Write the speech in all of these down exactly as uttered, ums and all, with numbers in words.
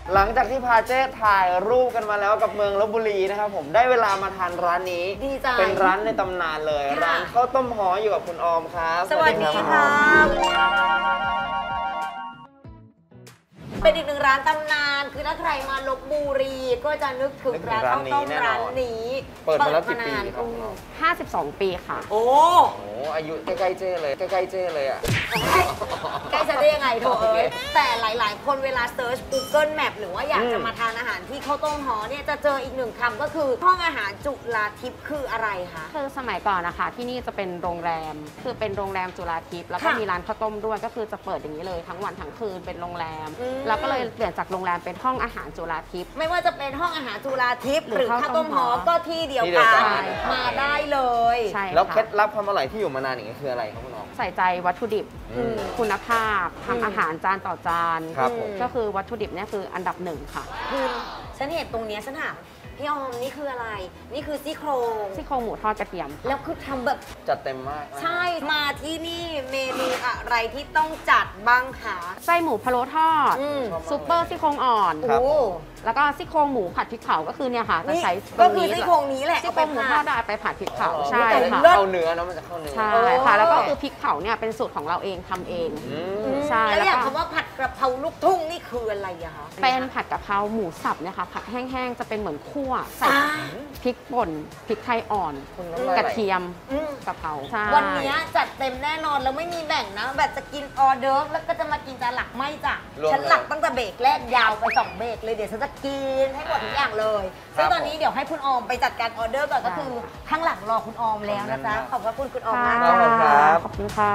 หลังจากที่พาเจ๊ถ่ายรูปกันมาแล้วกับเมืองลพบุรีนะครับผมได้เวลามาทานร้านนี้ดีใจเป็นร้านในตำนานเลยร้านข้าวต้มหออยู่กับคุณออมครับสวัสดีครับเป็นอีกหนึ่งร้านตำนานคือถ้าใครมาลพบุรีก็จะนึกถึงร้านข้าวต้มร้านนี้เปิดมาแล้วกี่ปีครับห้าสิบสองปีค่ะโอ้โหอายุใกล้ๆเจ้เลยใกล้ๆเจ้เลยอ่ะใกล้จะได้ยังไงโถเอ้ยแต่หลายๆคนเวลาเซิร์ช Google Map หรือว่าอยากจะมาทานอาหารที่ข้าวต้มหอเนี่ยจะเจออีกหนึ่งคำก็คือห้องอาหารจุฬาทิพย์คืออะไรคะคือสมัยก่อนนะคะที่นี่จะเป็นโรงแรมคือเป็นโรงแรมจุฬาทิพย์แล้วก็มีร้านข้าวต้มด้วยก็คือจะเปิดอย่างนี้เลยทั้งวันทั้งคืนเป็นโรงแรมแล้วก็เลยเปลี่ยนจากโรงแรมเป็นห้องอาหารจุฬาทิพย์ไม่ว่าจะเป็นห้องอาหารจุฬาทิพย์หรือข้าวต้มหอก็ที่เดียวกันมาได้เลยใช่แล้วเคล็ดลับความอร่อยที่อยู่มานานอย่างนี้คืออะไรครับคุณน้องใส่ใจวัตถุดิบคุณภาพทำอาหารจานต่อจานก็คือวัตถุดิบเนี่ยคืออันดับหนึ่งค่ะคือฉันเห็นตรงนี้ฉันถามพี่ออมนี่คืออะไรนี่คือซี่โครงซี่โครงหมูทอดกระเทียมแล้วคือทำแบบจัดเต็มมากใช่มาที่นี่เมนูอะไรที่ต้องจัดบ้างคะไส้หมูพะโล้ทอดซุปเปอร์ซี่โครงอ่อนแล้วก็ซี่โครงหมูผัดพริกเผาก็คือเนี่ยค่ะจะใช้ก็คือซี่โครงนี้แหละซี่โครงหมูทอดได้ไปผัดพริกเผาใช่ค่ะเข้าเนื้อเนาะมันจะเข้าเนื้อใช่ค่ะแล้วก็คือพริกเผาเนี่ยเป็นสูตรของเราเองทำเองใช่แล้วอย่างคำว่าผัดกระเพราลูกทุ่งนี่คืออะไรอะคะเป็นผัดกะเพราหมูสับเนี่ยค่ะผัดแห้งๆจะเป็นเหมือนคั่วใส่พริกป่นพริกไทยอ่อนกระเทียมกะเพราวันนี้จัดเต็มแน่นอนแล้วไม่มีแบ่งนะแบบจะกินออเดิร์ฟแล้วก็จะมากินจานหลักไม่จ้ะฉันหลักตั้งแต่เบรกแรกยาวไปสองเบรกเลยเดี๋ยวฉันจะกินให้หมดทุกอย่างเลยซึ่งตอนนี้เดี๋ยวให้คุณออมไปจัดการออเดอร์ก่อนก็คือข้างหลังรอคุณออมแล้วนะจ๊ะขอบคุณคุณออมมากครับขอบคุณค่ะ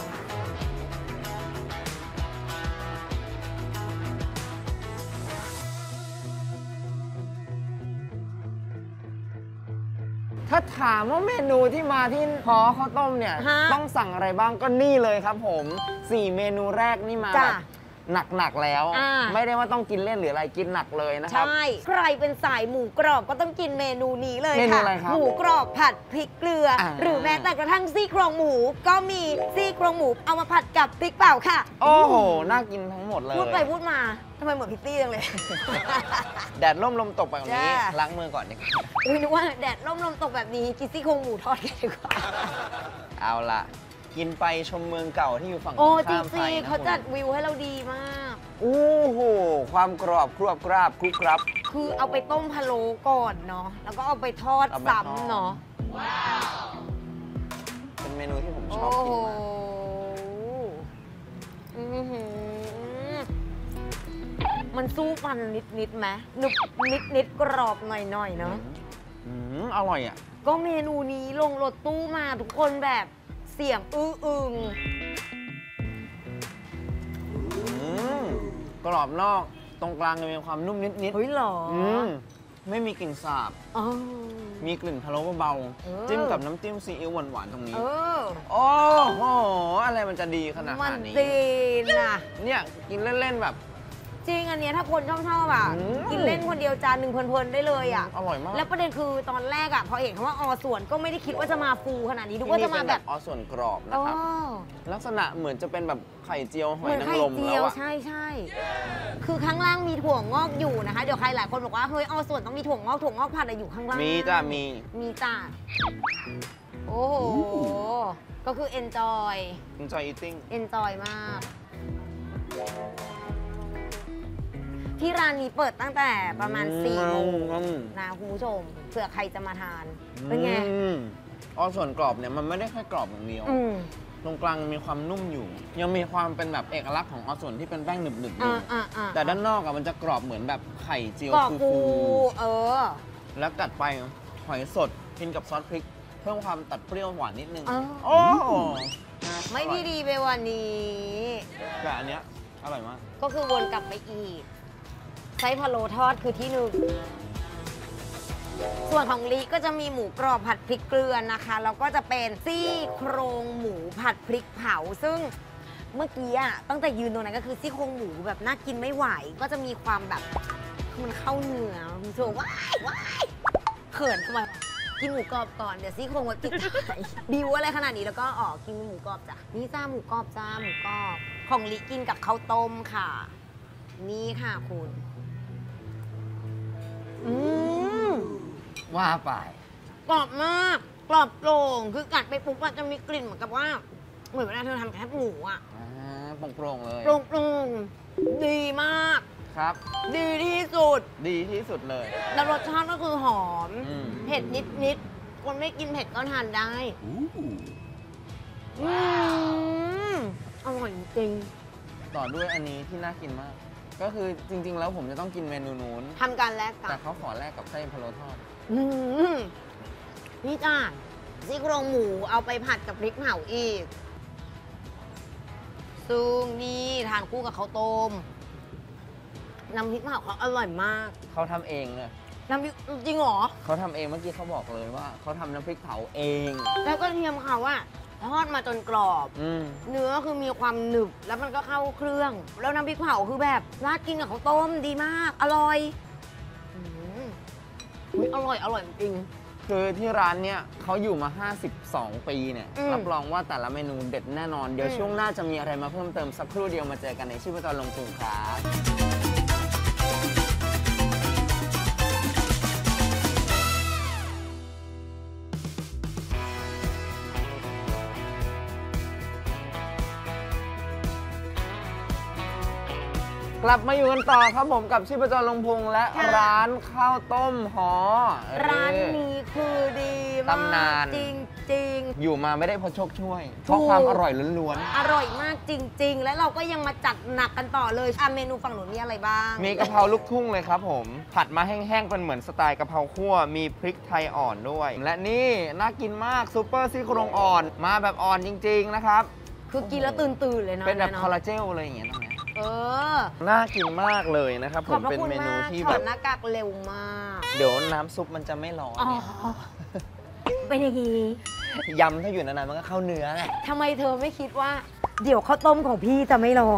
ถ้าถามว่าเมนูที่มาที่หอข้าวต้มเนี่ยต้องสั่งอะไรบ้างก็นี่เลยครับผมสี่เมนูแรกนี่มาหนักๆแล้วไม่ได้ว่าต้องกินเล่นหรืออะไรกินหนักเลยนะครับใช่ใครเป็นสายหมูกรอบก็ต้องกินเมนูนี้เลยค่ะหมูกรอบผัดพริกเกลือหรือแม้แต่กระทั่งซี่โครงหมูก็มีซี่โครงหมูเอามาผัดกับพริกเปล่าค่ะโอ้โหน่ากินทั้งหมดเลยพูดไปพูดมาทำไมเหมือนพิตตี้จังเลยแดดร่มลมตกแบบนี้ล้างมือก่อนดิอุ้ยนึกว่าแดดร่มลมตกแบบนี้กินซี่โครงหมูทอดกันดีกว่าเอาละกินไปชมเมืองเก่าที่อยู่ฝั่งโอ้จริงๆเขาจัดวิวให้เราดีมากโอ้โหความกรอบกรอบกราบกรุบกรับคือเอาไปต้มพะโล้ก่อนเนาะแล้วก็เอาไปทอดซ้ำเนาะเป็นเมนูที่ผมชอบกินมากมันสู้ฟันนิดนิดไหมหนึบนิดนิดกรอบหน่อยหน่อยเนาะอืมอร่อยอ่ะก็เมนูนี้ลงรถตู้มาทุกคนแบบเสียงอื้ออึงกรอบนอกตรงกลางมีความนุ่มนิดนิดเฮ้ยหรอไม่มีกลิ่นสาบมีกลิ่นพะโล้เบาๆจิ้มกับน้ำจิ้มซีอิ๊วหวานๆตรงนี้โอ้โหอะไรมันจะดีขนาดนี้มันดีนะเนี่ยกินเล่นๆแบบจริงอันนี้ถ้าคนชอบชอบอ่ะกินเล่นคนเดียวจานหนึ่งเพลินๆได้เลยอ่ะอร่อยมากแล้วประเด็นคือตอนแรกอ่ะพอเห็นคำว่าอส่วนก็ไม่ได้คิดว่าจะมาฟูขนาดนี้ดูว่าจะมาแบบอส่วนกรอบนะครับลักษณะเหมือนจะเป็นแบบไข่เจียวหอยนางรมแล้วอ่ะใช่ใช่คือข้างล่างมีถั่วงอกอยู่นะคะเดี๋ยวใครหลายคนบอกว่าเฮ้ยอส่วนต้องมีถั่วงอกถั่วงอกผัดอะไรอยู่ข้างล่างมีจ้ามีมีจ้าโอ้โหก็คือ enjoy enjoy eating enjoy มากที่ร้านนี้เปิดตั้งแต่ประมาณสี่โมงนะคุณผู้ชมเผื่อใครจะมาทานเป็นไงอ๋อส่วนกรอบเนี่ยมันไม่ได้แค่กรอบอย่างเดียวตรงกลางมีความนุ่มอยู่ยังมีความเป็นแบบเอกลักษณ์ของออส่วนที่เป็นแป้งหนึบๆอยู่แต่ด้านนอกอะมันจะกรอบเหมือนแบบไข่เจียวฟูๆเออแล้วกัดไปหอยสดกินกับซอสพริกเพิ่มความตัดเปรี้ยวหวานนิดนึงโอ้ไม่ดีดีไปวันนี้แต่อันเนี้ยอร่อยมากก็คือวนกลับไปอีกไส้พะโล้ทอดคือที่หนึ่งส่วนของลิก็จะมีหมูกรอบผัดพริกเกลือนะคะแล้วก็จะเป็นซี่โครงหมูผัดพริกเผาซึ่งเมื่อกี้อะตั้งแต่ยืนตรงนั้นก็คือซี่โครงหมูแบบน่ากินไม่ไหวก็จะมีความแบบมันเข้าเนื้อคุณผู้ชมว้ายว้ายเขินทำไมกินหมูกรอบก่อนเดี๋ยวซี่โครงไว้ปิดท้ายดิวอะไรขนาดนี้แล้วก็ออกกินหมูกรอบจ้ะนี่จ้าหมูกรอบจ้าหมูกรอบของลิกินกับข้าวต้มค่ะนี่ค่ะคุณอืมว่าไปกรอบมากกรอบโปร่งคือกัดไปปุ๊บมันจะมีกลิ่นเหมือนกับว่าเหมือนเวลาเธอทำแคบหมูอะอ่าโปร่งๆเลยโปร่งๆดีมากครับดีที่สุดดีที่สุดเลยแล้วรสชาติก็คือหอมอืมเผ็ดนิดๆคนไม่กินเผ็ดก็ทานได้อืมอร่อยจริงต่อด้วยอันนี้ที่น่ากินมาก ก็คือจริง ๆ แล้วผมจะต้องกินเมนูนู้นทำการแลกกัแต่นเขาขอแลกกับไส้พะโล้ทอดอืมนี่จ้าซี่โครงหมูเอาไปผัดกับพริกเผาอีกซึ่งนี่ทานคู่กับข้าวต้มน้ำพริกเผาเขาอร่อยมากเขาทำเองเลยน้ำพริกจริงเหรอเขาทำเองเมื่อกี้เขาบอกเลยว่าเขาทำน้ำพริกเผาเองแล้วก็เทียมเขาอะทอดมาจนกรอบอืมเนื้อคือมีความหนึบแล้วมันก็เข้าเครื่อง แล้วน้ำพริกเผาคือแบบราดกินกับข้าวต้มดีมาก อร่อยอืมอุ๊ยอร่อย อร่อยจริงคือที่ร้านเนี่ยเขาอยู่มา ห้าสิบสอง ปีเนี่ยอืมรับรองว่าแต่ละเมนูเด็ดแน่นอน เดี๋ยวอืมช่วงหน้าจะมีอะไรมาเพิ่มเติมสักครู่เดียวมาเจอกันในชีพจรลงกรุงครับ กลับมาอยู่กันต่อครับผมกับชีพจรลงพุงและค่ะร้านข้าวต้มหอเออร้านนี้คือดีมากตำนานจริงจริงอยู่มาไม่ได้เพราะโชคช่วย เพราะความอร่อยล้วนๆอร่อยมากจริง ๆ และเราก็ยังมาจัดหนักกันต่อเลยอ่ะเมนูฝั่งหนูมีอะไรบ้างๆ มีกะเพราลูกทุ่งเลยครับผม ผัดมาแห้งๆเป็นเหมือนสไตล์กะเพราคั่ว มีพริกไทยอ่อนด้วย และนี่น่ากินมากซูเปอร์ซี่โครงอ่อน มาแบบอ่อนจริง ๆ นะครับคือกินแล้วตื่นตื่นๆเลยเนาะเป็นแบบะคอลลาเจลอะไรอย่างเงี้ยนะเออน่ากินมากเลยนะครับผขอบมพระเป็นคุณเมนูมากที่ถแบอดบหน้ากากเร็วมากเดี๋ยวน้ำซุปมันจะไม่ร้อนอ๋อ เป็นอย่างนี้ยำถ้าอยู่นานๆมันก็เข้าเนื้อไงทำไมเธอไม่คิดว่า เดี๋ยวข้าวต้มของพี่จะไม่ร้อน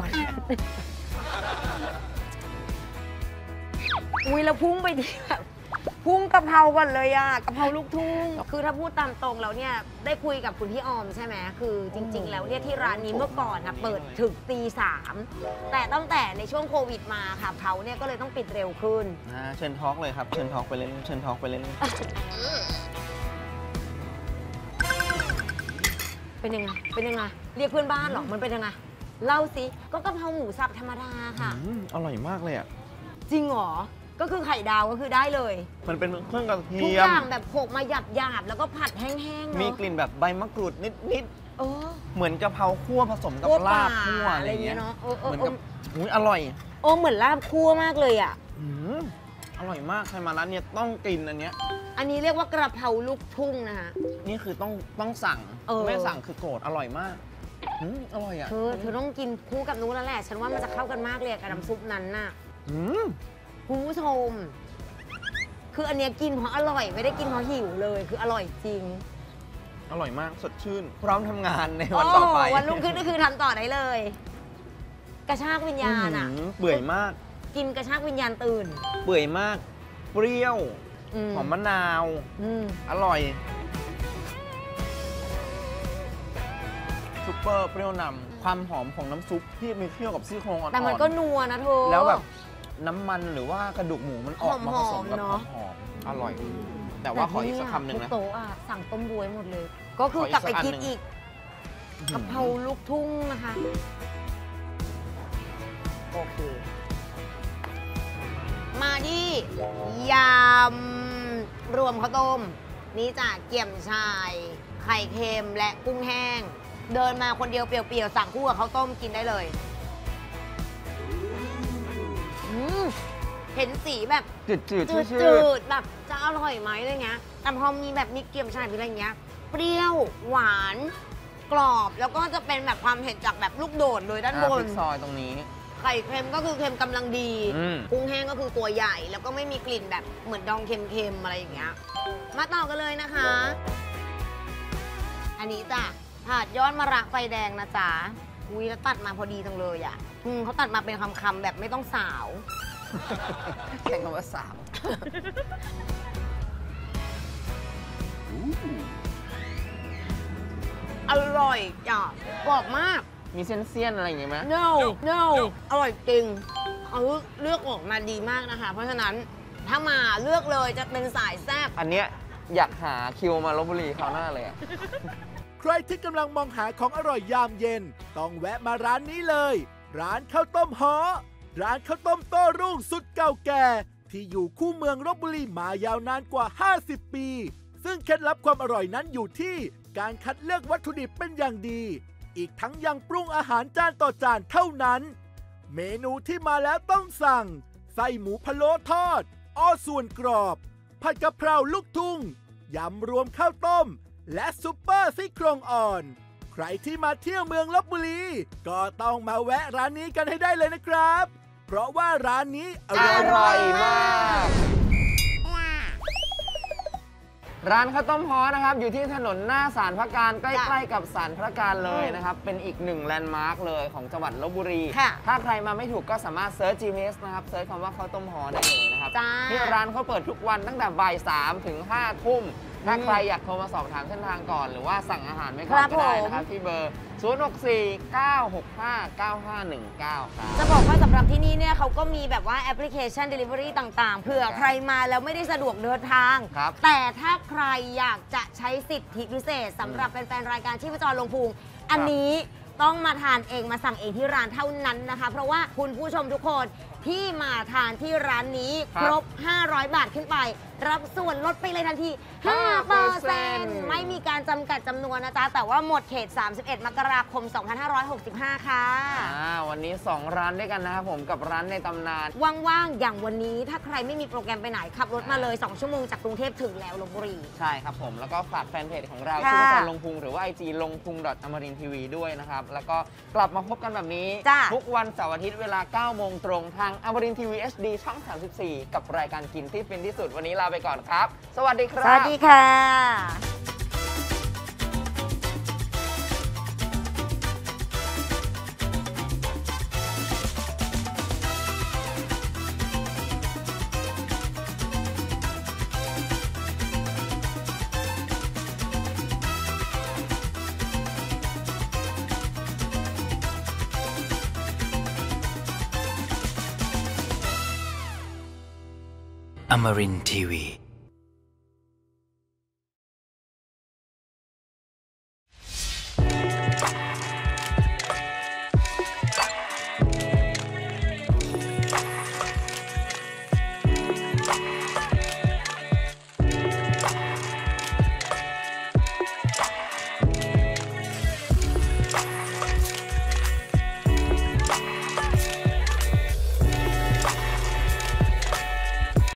อุ้ยแล้วพุ่งไปที่แบบพุ่งกะเพราก่อนเลยอะกะเพราลูกทุ่ง คือถ้าพูดตามตรงแล้วเนี่ยได้คุยกับคุณพี่ออมใช่ไหมคือจริง ๆ แล้วเนี่ยที่ร้านนี้เมื่อก่อนนะเปิดถึงตีสามแต่ตั้งแต่ในช่วงโควิดมาค่ะเขาเนี่ยก็เลยต้องปิดเร็วขึ้นอ่าเชิญทอล์กเลยครับ เชิญทอล์กไปเล่น เชิญทอล์กไปเล่นเป็นยังไง เป็นยังไง เรียกเพื่อนบ้านเหรอ มันเป็นยังไง เล่าสิ ก็กะเพราหมูสับธรรมดาค่ะอืมอร่อยมากเลยอ่ะจริงเหรอ ก็คือไข่ดาวก็คือได้เลยมันเป็นเครื่องกระทุเทีกยอมย่างแบบโขลกมาหยาบหยาบๆแล้วก็ผัดแห้งๆเนอะมีกลิ่นแบบใบมะกรูดนิดเออๆ เหมือนกะเพราคั่วผสมกับคั่วลาบป่าคั่วอะไรอย่างเงี้ยอะไรอย่างเงี้ยเนอะเออเออเหมือนกับอุ้ยอร่อยโอ้เหมือนลาบคั่วมากเลยอ่ะอืมอร่อยมาก ใครมาร้านเนี้ยต้องกินอันเนี้ยอันนี้เรียกว่ากระเพราลูกทุ่งนะคะนี่คือต้องต้องสั่งเออไม่สั่งคือโกรธอร่อยมากอืมอร่อยอ่ะเธอเธอต้องกินคู่กับนู้นแล้วแหละ ฉันว่ามันจะเข้ากันมากเลยกับน้ำซุปนั้นน่ะอืมคุณผู้ชม คืออันเนี้ยกินเพราะอร่อยไม่ได้กินเพราะหิวเลย คืออร่อยจริงอร่อยมากสดชื่น พร้อมทำงานในวันต่อไปโวันรุ่งขึ้นก็คือทำต่อได้เลย กระชากวิญญาณอ่ะอื้อหือเปื่อยมากกินกระชากวิญญาณตื่นเปื่อยมาก เปรี้ยวมหอมมะนาวอืมอร่อยซุปเปอร์เปรี้ยวนำความหอมของน้ำซุปที่มีเคี่ยวกับซี่โครงอ่อนๆแต่มันก็นัวนะเธอแล้วแบบน้ำมันหรือว่ากระดูกหมูมันออกมาผสมกับหอมๆเนอะหอมๆอร่อย แต่ว่าขออีกสักคำหนึ่งทุนะกโต๊ะอ่ะสั่งต้มบวยหมดเลย ก็คือกลับไปคิดอีกกะเพราลูกทุ่งนะคะโอเคมาที่ยำรวมข้าวต้ม นี่จ้ะเกี่ยมชาย ไข่เค็มและกุ้งแห้ง เดินมาคนเดียวเปรี้ยวๆสั่งคู่กับข้าวต้มกินได้เลยอืมเห็นสีแบบจืดจืดจืชืดดๆแบบจะอร่อยไหมอะไรเงี้ยแต่พอมีแบบมีเกี๊ยมชายมีอะไรเงี้ย เปรี้ยวหวานกรอบแล้วก็จะเป็นแบบความเผ็ดจากแบบลูกโดดเลยด้านอ่าบพนริกซอยตรงนี้ไข่เค็มก็คือเค็มกำลังดีอืมกุ้งแห้งก็คือตัวใหญ่ แล้วก็ไม่มีกลิ่นแบบเหมือนดองเค็มๆอะไรอย่างเงี้ยมาต่อกันเลยนะคะ อันนี้จ้ะผัดยอดมะระไฟแดงนะจ๊ะอุ้ยแล้วตัดมาพอดีจังเลยอ่ะอืมเขาตัดมาเป็นคำๆแบบไม่ต้องสาวใช้คำว่าสาวอร่อยจ้ะกรอบมากมีเส้นเสี้ยนอะไรอย่างเงี้ยไหม no no อร่อยจริงเขาเลือกออกมาดีมากนะคะ เพราะฉะนั้นถ้ามาเลือกเลยจะเป็นสายแซ่บอันเนี้ยอยากหาคิวมาลพบุรีคราวหน้าเลยใครที่กำลังมองหาของอร่อยยามเย็นต้องแวะมาร้านนี้เลย ร้านข้าวต้มฮ้อร้านข้าวต้มโต้รุ่งสุดเก่าแก่ที่อยู่คู่เมืองลพบุรีมายาวนานกว่าห้าสิบปีซึ่งเคล็ดลับความอร่อยนั้นอยู่ที่การคัดเลือกวัตถุดิบเป็นอย่างดีอีกทั้งยังปรุงอาหารจานต่อจานเท่านั้นเมนูที่มาแล้วต้องสั่งไส้หมูพะโล้ทอดอ้อส่วนกรอบผัดกะเพราลูกทุ่งยำรวมข้าวต้มและซุปเปอร์ซี่โครงอ่อนใครที่มาเที่ยวเมืองลพบุรีก็ต้องมาแวะร้านนี้กันให้ได้เลยนะครับเพราะว่าร้านนี้ออร่อยร่อยมาก ร้านข้าวต้มฮ้อนะครับอยู่ที่ถนนหน้าศาลพระการใกล้ๆกับศาลพระการเลยนะครับเป็นอีกหนึ่งแลนด์มาร์กเลยของจังหวัดลพบุรีถ้าใครมาไม่ถูกก็สามารถเซิร์ช จี พี เอส นะครับเซิร์ชคำว่าข้าวต้มฮ้อได้เลยนะครับที่ร้านเขาเปิดทุกวันตั้งแต่บ่ายสามถึงห้าทุ่มถ้าใครอยากโทรมาสอบถามเส้นทางก่อนหรือว่าสั่งอาหารไม่ก่อนก็ได้นะครับที่เบอร์ศูนย์ หก สี่ เก้า หก ห้า เก้า ห้า หนึ่ง เก้าครับจะบอกว่าสำหรับที่นี่เนี่ยเขาก็มีแบบว่าแอปพลิเคชัน Delivery ต่างๆเผื่อใครมาแล้วไม่ได้สะดวกเดินทางแต่ถ้าใครอยากจะใช้สิทธิพิเศษสำหรับแฟนๆรายการชีพจรลงพุงอันนี้ต้องมาทานเองมาสั่งเองที่ร้านเท่านั้นนะคะเพราะว่าคุณผู้ชมทุกคนที่มาทานที่ร้านนี้ครบห้าร้อยบาทขึ้นไปรับส่วนลดไปเลยทันที ห้าเปอร์เซ็นต์ ไม่มีการจำกัดจำนวนนะจ๊ะแต่ว่าหมดเขต สามสิบเอ็ด มกราคม สองพันห้าร้อยหกสิบห้า ค่ะอ่าวันนี้สองร้านด้วยกันนะครับผมกับร้านในตำนานว่างๆอย่างวันนี้ถ้าใครไม่มีโปรแกรมไปไหนขับรถมาเลยสองชั่วโมงจากกรุงเทพถึงแล้วลพบุรีใช่ครับผมแล้วก็ฝากแฟนเพจของเราชื่อว่าลงพุงหรือว่า ไอ จี ลงพุง อมรินทร์ทีวีด้วยนะครับแล้วก็กลับมาพบกันแบบนี้ทุกวันเสาร์อาทิตย์เวลาเก้าโมงตรงทางอมรินทร์ทีวี เอช ดี ช่องสามสิบสี่กับรายการกินที่ฟินที่สุดวันนี้ลาไปก่อนครับสวัสดีครับสวัสดีค่ะ Amarin Tiwi